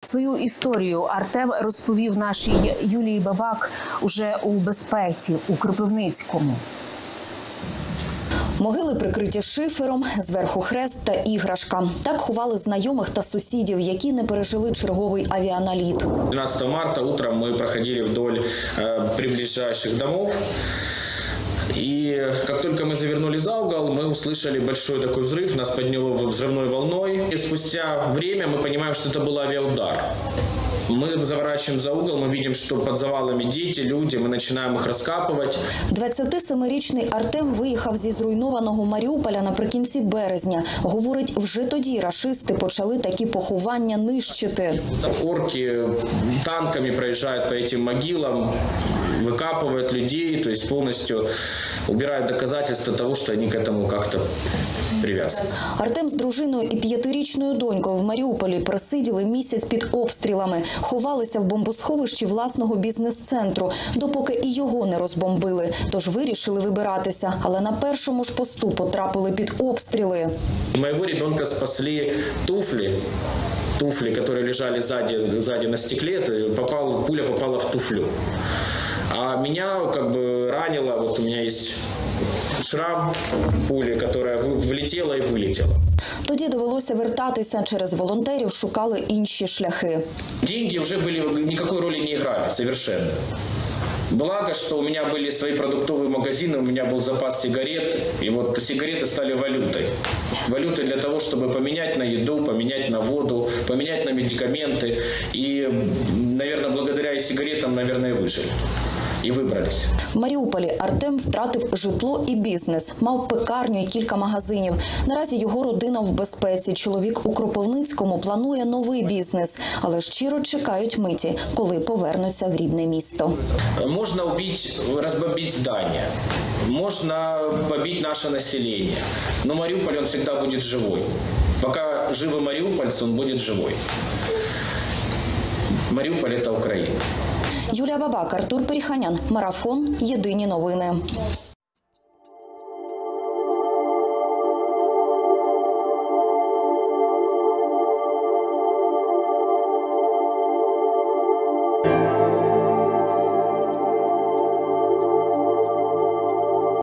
Свою історію Артем розповів нашій Юлії Бабак уже у безпеці у Кропивницькому. Могили прикриті шифером, зверху хрест та іграшка. Так ховали знайомих та сусідів, які не пережили черговий авіаналіт. 12 марта утром мы проходили вдоль ближайших домов. И как только мы завернули за угол, мы услышали большой такой взрыв, нас подняло взрывной волной. И спустя время мы понимаем, что это был авиаудар. Мы заворачиваем за угол, мы видим, что под завалами дети, люди, мы начинаем их раскапывать. 27-річний Артем виїхав зі зруйнованого Маріуполя наприкінці березня. Говорить, вже тоді рашисти почали такі поховання нищити. Орки танками проезжают по этим могилам, выкапывают людей, то есть полностью убирают доказательства того, что они к этому как-то привязаны. Артем з дружиною і 5-річною донькою в Маріуполі просиділи місяць під обстрілами. Ховалися в бомбосховищі власного бізнес-центру, допоки і його не розбомбили. Тож вирішили вибиратися, але на першому ж посту потрапили під обстріли. Моего ребенка спасли туфли, которые лежали сзади на стекле, пуля попала в туфлю. А меня как бы ранило, вот у меня есть шрам пули, которая влетела и вылетела. Тоді довелося вертатися, через волонтерів шукали інші шляхи. Деньги уже никакой роли не играли совершенно. Благо, что у меня были свои продуктовые магазины, у меня был запас сигарет, и вот сигареты стали валютой. Валютой для того, чтобы поменять на еду, поменять на воду, поменять на медикаменты. И, наверное, благодаря и сигаретам, наверное, выжили. І вибрались. В Маріуполі Артем втратив житло і бізнес, мав пекарню і кілька магазинів. Наразі його родина в безпеці. Чоловік у Кропивницькому планує новий бізнес, але щиро чекають миті, коли повернуться в рідне місто. Можна розбомбити здання, можна побити наше населення, але Маріуполь, він завжди буде живий. Поки живі маріупольці, він буде живий. Маріуполь – це Україна. Юлія Бабак, Артур Періханян. Марафон. Єдині новини.